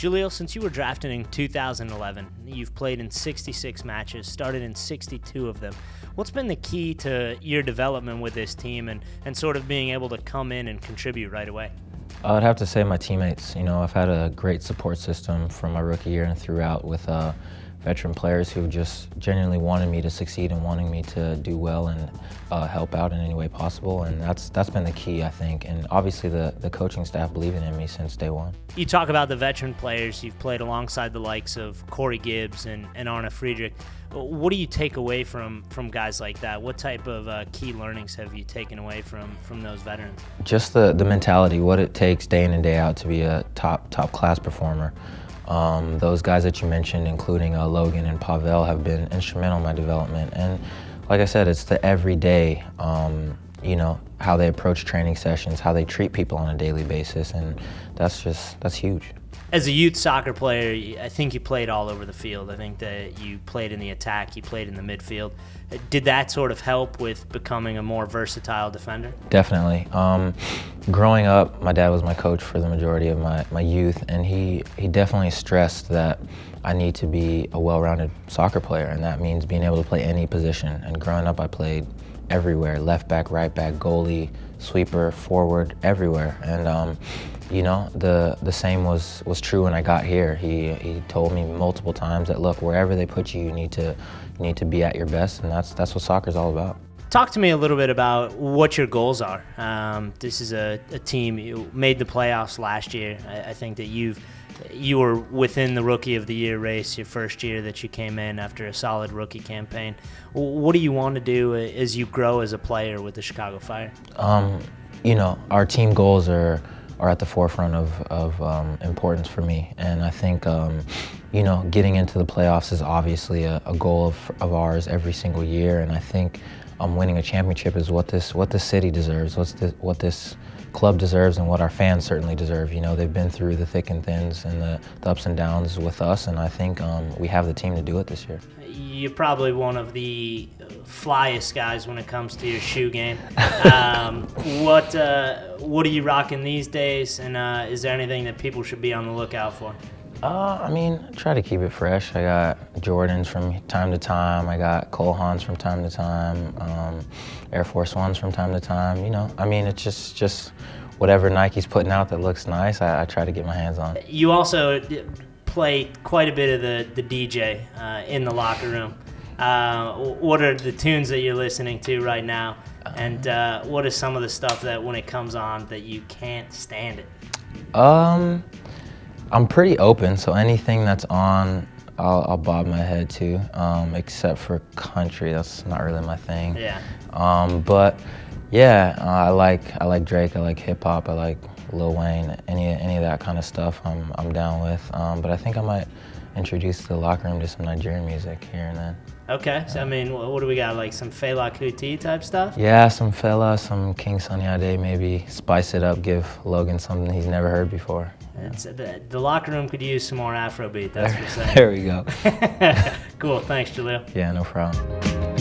Jaleel, since you were drafted in 2011, you've played in 66 matches, started in 62 of them. What's been the key to your development with this team and sort of being able to come in and contribute right away? I'd have to say my teammates. You know, I've had a great support system from my rookie year and throughout with veteran players who just genuinely wanted me to succeed and wanting me to do well and help out in any way possible. And that's been the key, I think. And obviously the coaching staff believing in me since day one. You talk about the veteran players. You've played alongside the likes of Corey Gibbs and Arne Friedrich. What do you take away from guys like that? What type of key learnings have you taken away from those veterans? Just the mentality, what it takes day in and day out to be a top class performer. Those guys that you mentioned, including Logan and Pavel, have been instrumental in my development. And like I said, it's the everyday, you know, how they approach training sessions, how they treat people on a daily basis, and that's huge. As a youth soccer player, I think you played all over the field. I think that you played in the attack, you played in the midfield. Did that sort of help with becoming a more versatile defender? Definitely. Growing up, my dad was my coach for the majority of my youth, and he definitely stressed that I need to be a well-rounded soccer player, and that means being able to play any position. And growing up, I played everywhere: left back, right back, goalie, sweeper, forward, everywhere. And you know, the same was true when I got here. He told me multiple times that, look, wherever they put you, you need to be at your best, and that's what soccer's all about. Talk to me a little bit about what your goals are. This is a team, you made the playoffs last year. I think that you were within the Rookie of the Year race your first year that you came in after a solid rookie campaign. What do you want to do as you grow as a player with the Chicago Fire? You know, our team goals are at the forefront of importance for me, and I think you know, getting into the playoffs is obviously a goal of ours every single year, and I think winning a championship is what this city deserves, what this club deserves, and what our fans certainly deserve. You know, they've been through the thick and thins and the ups and downs with us, and I think we have the team to do it this year. You're probably one of the flyest guys when it comes to your shoe game. What are you rocking these days, and is there anything that people should be on the lookout for? I mean, try to keep it fresh. I got Jordans from time to time. I got Cole Haans from time to time. Air Force Ones from time to time. You know, I mean, it's just whatever Nike's putting out that looks nice, I try to get my hands on. You also play quite a bit of the DJ in the locker room. What are the tunes that you're listening to right now? And what is some of the stuff that when it comes on that you can't stand it? I'm pretty open, so anything that's on, I'll bob my head to, except for country. That's not really my thing. Yeah. But yeah, I like Drake. I like hip hop. I like Lil Wayne. Any of that kind of stuff, I'm down with. But I think I might introduce the locker room to some Nigerian music here and then. Okay, so I mean, what do we got, like some Fela Kuti type stuff? Yeah, some Fela, some King Sunny Ade, maybe spice it up, give Logan something he's never heard before. Yeah. The locker room could use some more Afrobeat, that's for sure. There we go. Cool, thanks, Jaleel. Yeah, no problem.